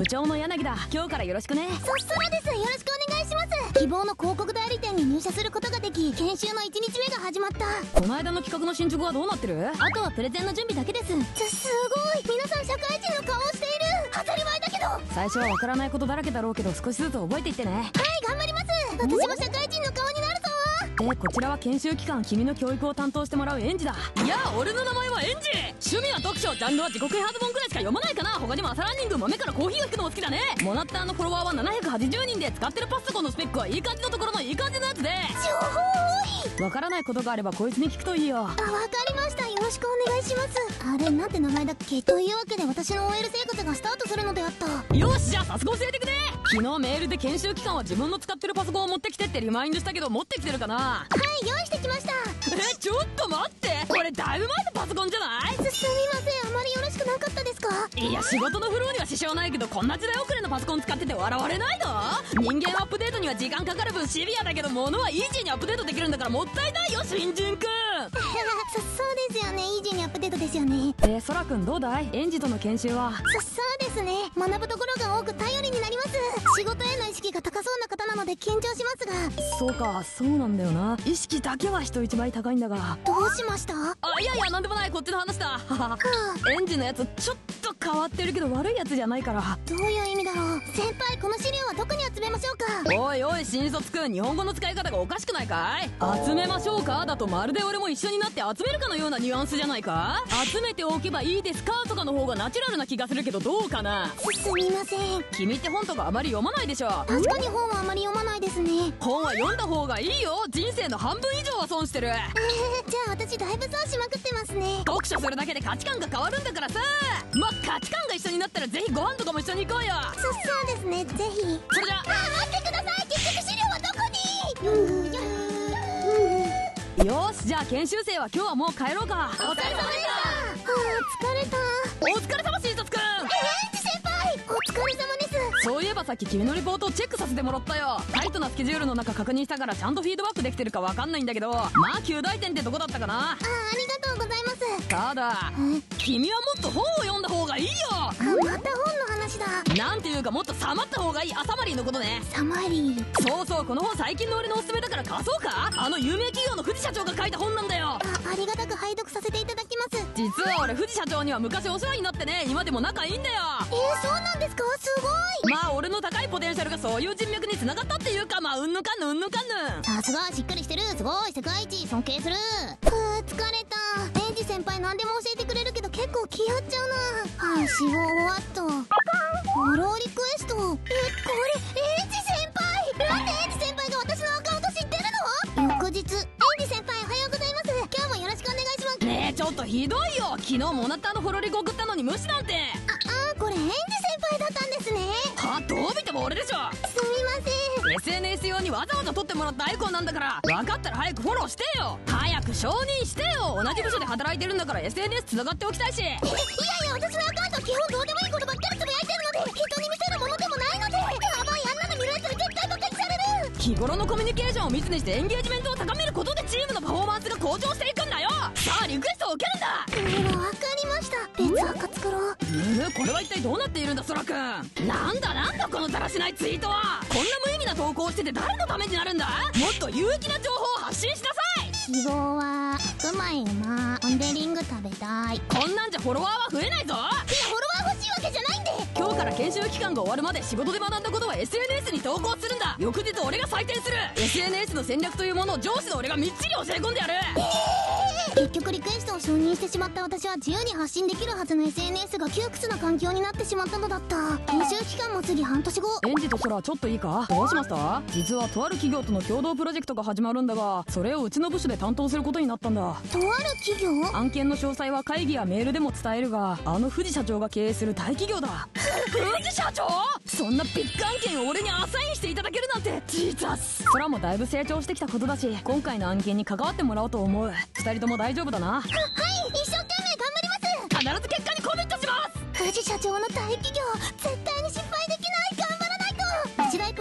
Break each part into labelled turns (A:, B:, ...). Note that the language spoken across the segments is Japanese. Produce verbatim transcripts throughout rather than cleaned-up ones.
A: 長の柳だ。今日からよろしくね。
B: そそらです。よろしくお願いします。希望の広告代理店に入社することができ、研修のいちにちめが始まった。
A: この間の企画の進捗はどうなってる？
B: あとはプレゼンの準備だけです。す、すごい、皆さん社会人の顔をしている。当たり前だけど。
A: 最初はわからないことだらけだろうけど、少しずつ覚えていってね。
B: はい、頑張ります。私も社会人の顔になるぞ。
A: で、こちらは研修期間君の教育を担当してもらう園児だ。いや、俺の名前は園児。趣味は読書、ジャンルは自己啓発本くらいしか読まないかな。他にも朝ランニング、豆からコーヒーが吹くのも好きだね。モナッターのフォロワーはななひゃくはちじゅうにんで、使ってるパソコンのスペックはいい感じのところのいい感じのやつで。
B: 情報多い。
A: わからないことがあればこいつに聞くといいよ。
B: あ、わかりました。よろしくお願いします。あれ、なんて名前だっけ。というわけで私の オーエル 生活がスタートするのであった。
A: よし、じゃあ早速教えてくれ。昨日メールで研修期間は自分の使ってるパソコンを持ってきてってリマインドしたけど、持ってきてるかな？
B: はい、用意してきました。
A: え、ちょっと待って。これだいぶ前のパソコンじゃない？
B: す、すみません。あまりよろしくなかったですか？
A: いや、仕事のフローには支障ないけど、こんな時代遅れのパソコン使ってて笑われないの？人間アップデートには時間かかる分シビアだけど、物はイージーにアップデートできるんだからもったいないよ、新人くん。
B: そ、そうですよね。イージーにアップデートですよね。
A: えー、そらくんどうだい？園児との研修は。
B: そ、そうですね。学ぶところが多く頼りになります。仕事への意識が高そうな方なので緊張しますが。
A: そうか、そうなんだよな。意識だけは人一倍高いんだが。
B: どうしました？
A: あ、いやいや、なんでもない。こっちの話だ。はは。
B: は
A: 園児のやつちょっと変わってるけど悪いやつじゃないから。
B: あ、どういう意味だろう。先輩、この資料はどこに集めましょうか？
A: おいおい、新卒くん、日本語の使い方がおかしくないかい？集めましょうかだとまるで俺も一緒になって集めるかのようなニュアンスじゃないか？集めておけばいいですかとかの方がナチュラルな気がするけど、どうかな？
B: す、すみません。
A: 君って本とかあまり読まないでしょ。
B: 確かに本はあまり読まないですね。
A: 本は読んだ方がいいよ。人生の半分以上は損してる。
B: えー、じゃあ私だいぶ損しまくってますね。
A: 読書するだけで価値観が変わるんだからさ。ま、価値観が一緒になったらぜひご飯とかも一緒に行こうよ。
B: そ、そうですね。ぜひ。
A: それじゃあ。
B: あ、待ってください。結局資料はどこに？
A: よし、じゃあ研修生は今日はもう帰ろうか。
B: お疲れ様でした。はあ、疲れた。
A: お疲れ様、新卒くん。
B: えー、園児先輩、お疲れ様です。
A: そういえばさっき君のリポートをチェックさせてもらったよ。タイトなスケジュールの中確認したからちゃんとフィードバックできてるかわかんないんだけど、まあきゅう大点ってとこだったかな。
B: あ、ありがとうございます。
A: ただ君はもっと本を読んだ方がいいよ。
B: あ、また本の話だ。
A: なんていうかもっとさまった方がいい。アサマリーのことね。
B: サマリー。
A: そうそう、この本最近の俺のおすすめだから貸そうか。あの有名企業の藤社長が書いた本なんだよ。
B: あ、ありがたく拝読させていただきます。
A: 実は俺藤社長には昔お世話になってね、今でも仲いいんだよ。
B: えー、そうなんですか？すごい。
A: まあ俺の高いポテンシャルがそういう人脈に繋がったっていうか、まあうんぬかんぬうんぬかんぬ。
B: さすがしっかりしてる。すごい、世界一尊敬する。ふう、疲れた。園児先輩何でも教えてくれるけど結構気合っちゃうな。はあ、死亡終わった。フォローリクエスト。え、これ園児先輩。なんで園児先輩が私のアカウント知ってるの？翌日。園児先輩おはようございます。今日もよろしくお願いします。
A: ねえ、ちょっとひどいよ。昨日モナッターのフォロリコ送ったのに無視なんて。
B: あ、あ、これ園児先輩だったんですね。
A: は、どう見ても俺でしょ。
B: すみません。
A: エスエヌエス 用にわざわざ撮ってもらったアイコンなんだから、分かったら早くフォローしてよ。早く承認してよ。同じ部署で働いてるんだから エスエヌエス 繋がっておきたいし。いやい
B: や、私のアカウント基本どうでもいいことばっかりつぶやいてるので、人に見せるものでもないので、やばい、あんなの見るやつに絶対バカにされる。
A: 日頃のコミュニケーションを密にしてエンゲージメントを高めることでチームのパフォーマンスが向上していくんだよ。さあリクエストを受けるんだ。
B: うーわ、わかりました。別赤作ろう。
A: えー、これは一体どうなっているんだ、ソラくん。なんだなんだこのだらしないツイートは。こんな無意味な投稿をしてて誰のためになるんだ。もっと有益な情報を発信しなさい。
B: 希望は白米馬ポン・デ・リング食べたい。
A: こんなんじゃフォロワーは増えないぞ。いや、フォロ
B: ワー欲しいわけじゃないんで。
A: 今日から研修期間が終わるまで仕事で学んだことは エスエヌエス に投稿するんだ。翌日俺が採点する。 エスエヌエス の戦略というものを上司の俺がみっちり教え込んでやる。
B: 結局リクエストを承認してしまった私は自由に発信できるはずの エスエヌエス が窮屈な環境になってしまったのだった。研修期間も過ぎ半年後。
A: エンジとソラちょっといいか。どうしました？実はとある企業との共同プロジェクトが始まるんだが、それをうちの部署で担当することになったんだ。
B: とある企業？
A: 案件の詳細は会議やメールでも伝えるが、あの藤社長が経営する大企業だ。藤社長？そんなビッグ案件を俺にアサインしていただけるなんて。ジーザス。ソラもだいぶ成長してきたことだし、今回の案件に関わってもらおうと思う。二人とも大丈夫だな。
B: は、はい、一生懸命頑張ります。
A: 必ず結果にコミットします。
B: 藤社長の大企業、絶対に失敗できない。頑張らないと。一大プロジェクトが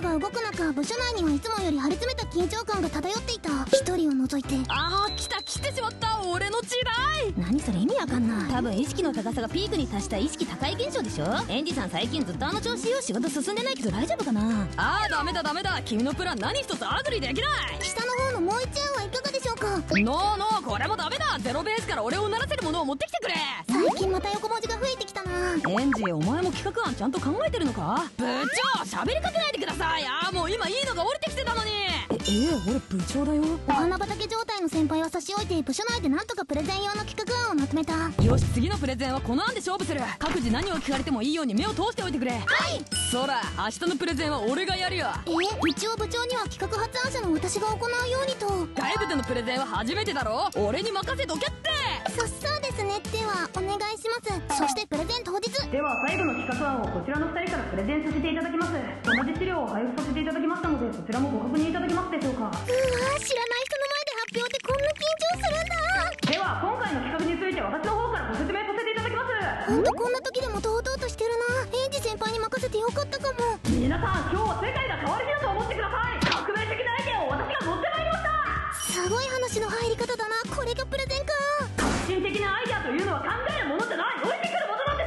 B: が動く中、部署内にはいつもより張り詰めた緊張感が漂っていた。一人を除いて。
A: ああ、来た、来てしまった。俺の時代。
B: 何それ、意味わかんない。
A: 多分意識の高さがピークに達した意識高い現象でしょ。エンジさん最近ずっとあの調子よ。仕事進んでないけど大丈夫かな。ああ、ダメだダメだ。君のプラン何一つアグリできない。
B: 下の方のもう一案はいかがでしょうか。
A: ノーノー、これもダメだ。ゼロベースから俺をうならせるものを持ってきてくれ。
B: 最近また横文字が増えてきたな。
A: エンジ、お前も企画案ちゃんと考えてるのか。部長、喋りかけないでください。ああ、もう今いいのが降りてきてたのに。え、えー、俺部長だよ。
B: お花畑状態の先輩は差し置いて、部署内でなんとかプレゼン用の企画案をまとめた。
A: よし、次のプレゼンはこの案で勝負する。各自何を聞かれてもいいように目を通しておいてくれ。はい。そら、明日のプレゼンは俺がやるよ。
B: えー、一応部長には企画発案者の私が行うようにと。
A: 外部でのプレゼンは初めてだろ。俺に任せとけって。
B: そ、そうですね。ではお願いします。そしてプレゼン当日。
C: では最後の企画案をこちらのふたりからプレゼンさせていただきます。同じ資料を配布させていただきましたので、そちらもご確認いただけますでしょうか。
B: うわー、知らない人の前で発表ってこんな緊張するんだ。
C: では今回の企画について私の方からご説明させていただきます。
B: ほんとこんな時でも堂々としてるな。エンジ先輩に任せてよかったかも。
C: 皆さん、今日は世界が変わる日だと思ってください。革命的なアイデアを私が持ってまいりました。
B: すごい話の入り方だな。これがプレゼンか。
C: 革新的なアイデアというのは考えるものじゃない、降りてくるものなんです。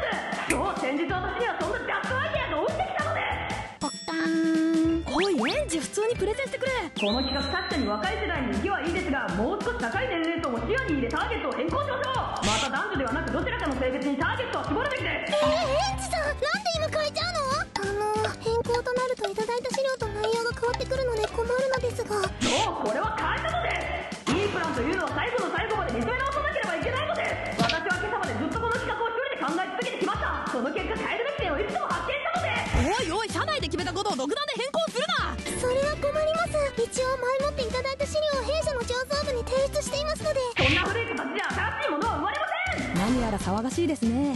C: そう、先日私にはそんなジャックアイデアが降りてきたのです。
B: ポッターン。
A: おい、エンジ、普通にプレゼンしてくれ。
C: この企画、確かに若い世代に人気はいいですが、もう少し高い年齢層も視野に入れターゲットを変更しましょう。また男女ではなくどちらかの性別にターゲットを絞るべきです。
B: えー、エンジさん、なんで今変えちゃうの。あの変更となるといただいた資料と内容が変わってくるので困るのですが。
C: そう、これは変えたのです。いいプランというのは最後の最後まで見つめ直さなければいけないのです。私は今朝までずっとこの企画を一人で考え続けてきました。その結果、変えるべき点をいくつも発見したのです。
A: おいおい、社内で決めたことを独断で変更するな。
B: それは困ります。一応前もっていただいた資料を弊社の上層部に提出していますので。
C: そんな古い形で新しいものは生まれません。
A: 何やら騒がしいですね。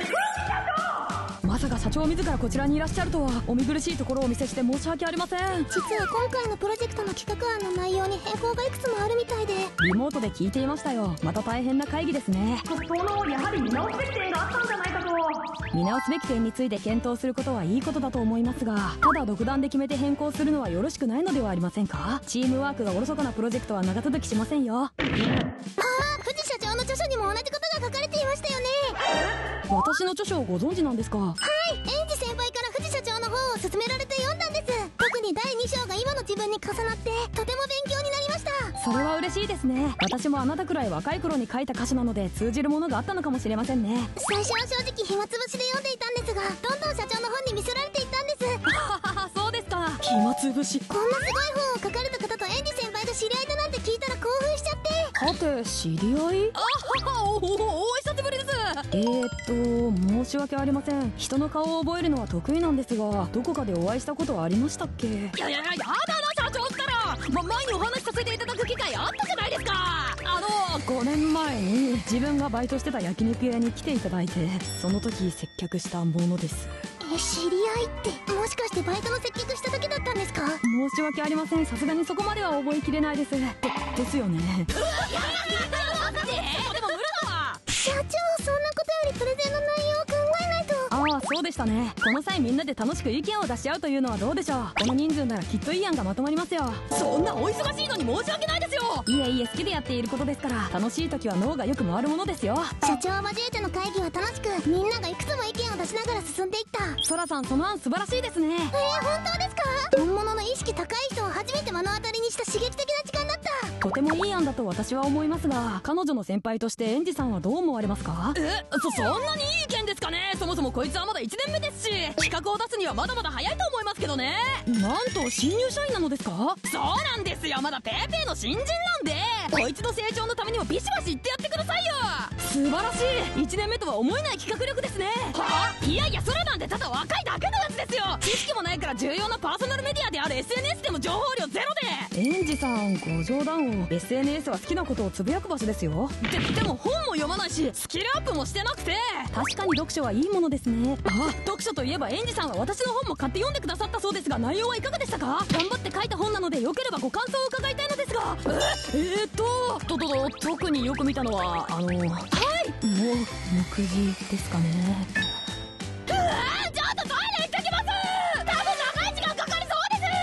A: まさか社長自らこちらにいらっしゃるとは。お見苦しいところをお見せして申し訳ありません。
B: 実は今回のプロジェクトの企画案の内容に変更がいくつもあるみたいで。
A: リモートで聞いていましたよ。また大変な会議ですね。
C: そのやはり見直すべき点があったんじゃないかと。
A: 見直すべき点について検討することはいいことだと思いますが、ただ独断で決めて変更するのはよろしくないのではありませんか。チームワークがおろそかなプロジェクトは長続きしませんよ。
B: ああ、藤社長の著書にも同じことが書かれていましたよね。
A: 私の著書をご存知なんですか。
B: はい、エンジ先輩から藤社長の本を勧められて読んだんです。特にだいに章が今の自分に重なってとても勉強になりました。
A: それは嬉しいですね。私もあなたくらい若い頃に書いた歌詞なので通じるものがあったのかもしれませんね。
B: 最初は正直暇つぶしで読んでいたんですが、どんどん社長の本に見せられていったんです。
A: ははは、そうですか。暇つぶし。
B: こんなすごい本を書かれた方とエンジ先輩が知り合いだなんて聞いたら興奮しちゃって。
A: はて、知り合い。あはは、おお、お久しぶりです。えーっと申し訳ありません。人の顔を覚えるのは得意なんですが、どこかでお会いしたことはありましたっけ。いやいやいや、やだな社長ったら、ま、前にお話しさせていただく機会あったじゃないですか。あのごねんまえに自分がバイトしてた焼肉屋に来ていただいて、その時接客したものです。
B: え、知り合いってもしかしてバイトの接客した時だったんですか。
A: 申し訳ありません。さすがにそこまでは覚えきれないです。で、ですよね。でも無理だわ。
B: 社長、そんなことよりプレゼンの内容を考えないと。
A: ああ、そうでしたね。この際みんなで楽しく意見を出し合うというのはどうでしょう。この人数ならきっといい案がまとまりますよ。そんなお忙しいのに申し訳ないですよ。いえいえ、好きでやっていることですから、楽しい時は脳がよく回るものですよ。
B: 社長を交えての会議は楽しく、みんながいくつも意見を出しながら進んでいった。
A: ソラさん、その案素晴らしいですね。
B: えー、本当ですか。本物の意識高い人を初めて目の当たりにした刺激的な時間だった。
A: とてもいい案だと私は思いますが、彼女の先輩としてエンジさんはどう思われますか。え、そ、そんなにいい意見ですかね。そもそもこいつはまだいちねんめですし、企画を出すにはまだまだ早いと思いますけどね。なんと新入社員なのですか。そうなんですよ。まだペーペーの新人なんで、こいつの成長のためにもビシバシ言ってやってくださいよ。素晴らしい。いちねんめとは思えない企画力ですね。はあ、いやいや、それなんてただ若いだけのやつですよ。知識もないから重要なパーソナルメディアである エスエヌエス でも情報量ゼロで。エンジさん、ご冗談を。 エスエヌエス は好きなことをつぶやく場所ですよ。で、でも本も読まないし、スキルアップもしてなくて。確かに読書はいいものですね。あ、読書といえばエンジさんは私の本も買って読んでくださったそうですが、内容はいかがでしたか。頑張って書いた本なので、よければご感想を伺いたいのですが。え、えーっと、と、と、と、特によく見たのは、あの、はい、もう、目次ですかね。うわー、ちょっとトイレ行ってきます。多分長い時間かかりそうです。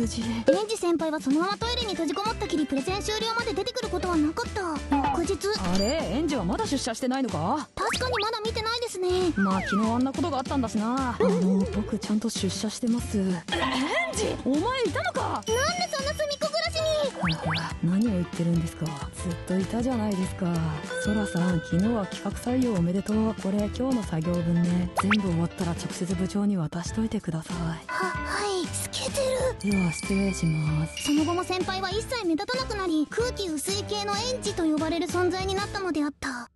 A: 無事。
B: エンジ先輩はそのままトイレに閉じこもったきりプレゼン終了まで出てくることはなかった。翌日。
A: あれ、エンジはまだ出社してないのか？
B: 確かにまだ見てないですね。
A: まあ昨日あんなことがあったんだしな。あの僕ちゃんと出社してます。エンジ、お前いたのか？
B: なんでそんな隅っこ暮らしに。
A: ほら、何を言ってるんですか。ずっといたじゃないですか。ソラさん、昨日は企画採用おめでとう。これ今日の作業分ね。全部終わったら直接部長に渡しといてください。
B: は、はい透けてる。
A: では失礼します。
B: その後も先輩は一切目立たなくなり、空気薄い系のエンジと呼ばれる存在になったのであった。